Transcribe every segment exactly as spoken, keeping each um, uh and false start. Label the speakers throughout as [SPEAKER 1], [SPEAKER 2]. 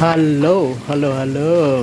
[SPEAKER 1] Hello, hello, hello.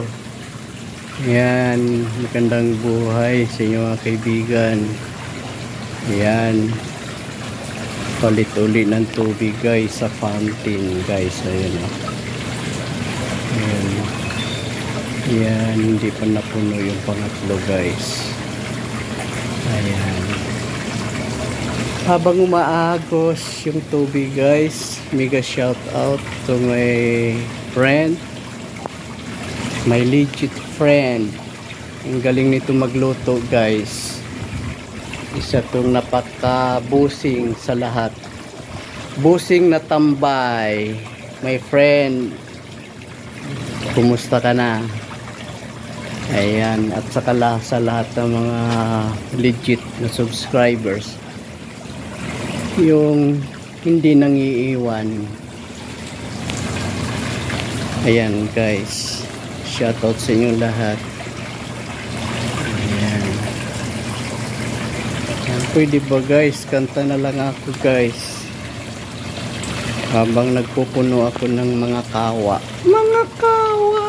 [SPEAKER 1] Yan, magandang buhay sa inyo mga kaibigan. Yan, palit-uli ng tubig guys sa fountain guys. Ayan o. Ayan. Yan, hindi pa napuno yung pangatlo guys. Ayan. Habang umaagos yung tubig guys, mega shout out to my friend, my legit friend. Ang galing nito magluto guys. Isa tong napaka-busing sa lahat. Busing na tambay. My friend, kumusta ka na? Ayan, at saka la, sa lahat ng mga legit na subscribers, yung hindi nangiiwan. Ayan guys, shoutout sa inyo lahat. Ayan. Ayan, pwede ba guys, kanta na lang ako guys habang nagpupuno ako ng mga kawa. Mga kawa.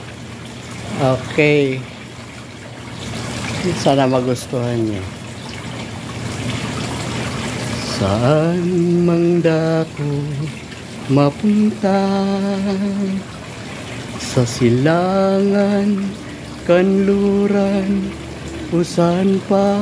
[SPEAKER 1] Okay, sana magustuhan niyo. Saan mang dako mapunta, sa silangan, kanluran, usan pa,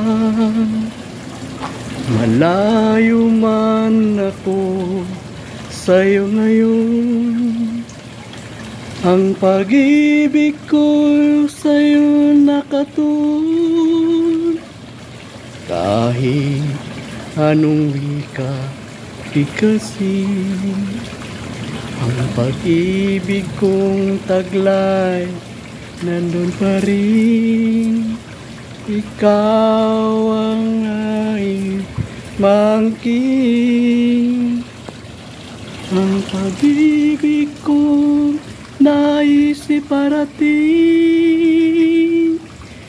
[SPEAKER 1] malayo man ako sa'yo ngayon. Ang pag-ibig ko sa'yo nakatuon, kahit anong wika di kasi. Ang pag-ibig kong taglay nandun pa rin. Ikaw ang aking mangkin. Ang pag-ibig kong naisip parating,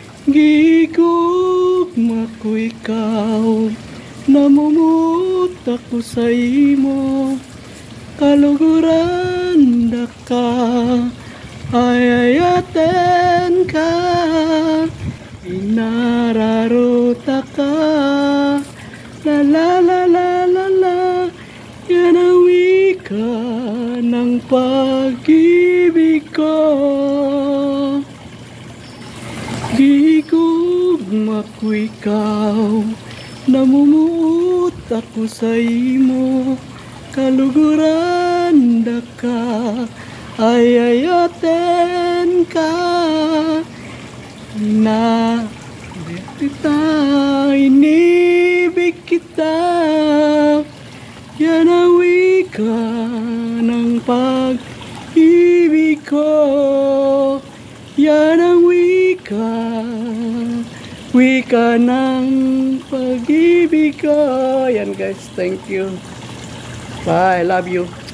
[SPEAKER 1] gigugma ko ikaw, namumut ako sa imo, kaluguran da ka, ayayaten ka, inararuta ka, la la la la la la, yan ang wika ng pag-ibig ko. Gigugma ko ikaw, namumuot ako sa imo, kaluguran da ka, ayayaten ka, na kita, inibig kita, yan ang wika ng pag-ibig ko, yan ang wika, wika ng pag-ibig ko. Yan guys, thank you. Bye, I love you.